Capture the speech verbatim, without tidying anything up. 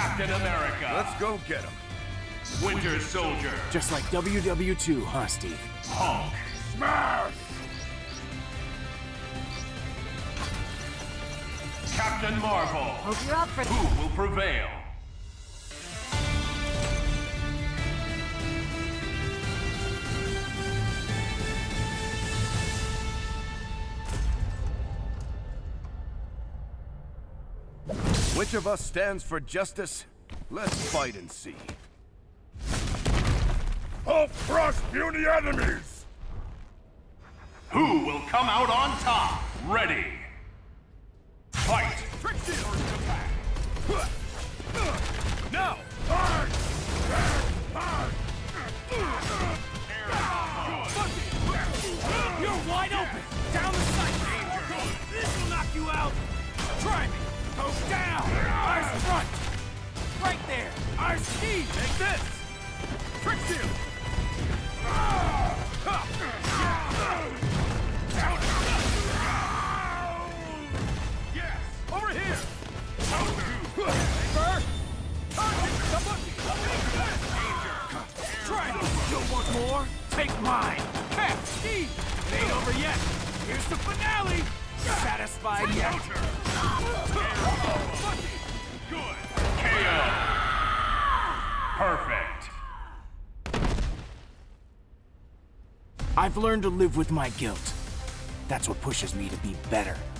Captain America. Let's go get him. Winter Soldier. Just like W W two, huh, Steve? Hulk. Smash! Captain Marvel. Hope you're up for Who will prevail? Which of us stands for justice? Let's fight and see. Hulk crush puny enemies! Who will come out on top? Ready. Fight! Trick shield! Attack! Now! Hard! Hard! You're wide open! Down the sight! This will knock you out! Try me! Go down! Eyes front! Right there! Our ski! Take this! Trick shield! Yes! Over here! First! Try me! You want more? Take mine! Cap! Ski! Ain't over yet! Here's the finale! Satisfied yet? Good. K O. Perfect. I've learned to live with my guilt. That's what pushes me to be better.